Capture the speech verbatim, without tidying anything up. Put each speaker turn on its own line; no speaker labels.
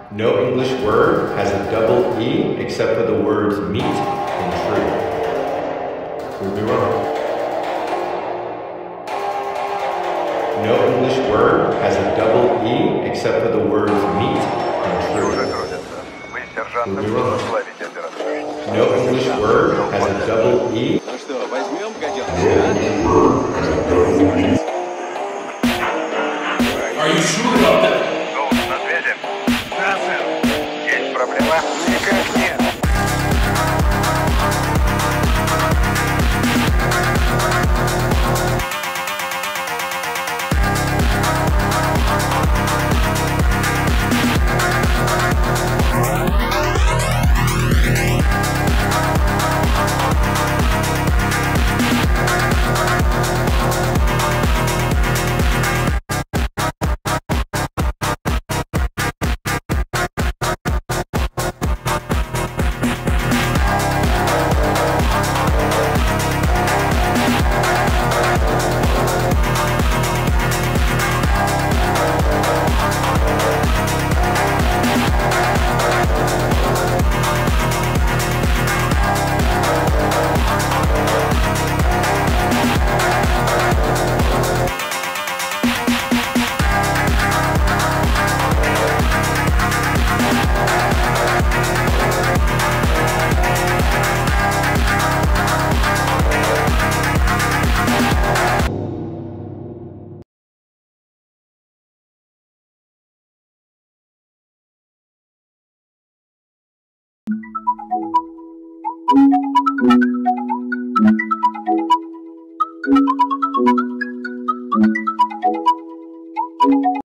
No English word has a double E except for the words meat and tree. Prove me wrong. No English word has a double E except for the words meat and tree. Prove me wrong. No English word has a double E.
Ну что, возьмем гаденыша?
Are you sure about that?
Ну, на связи? Да, сэр. Есть проблема? Никак нет.
Thank you.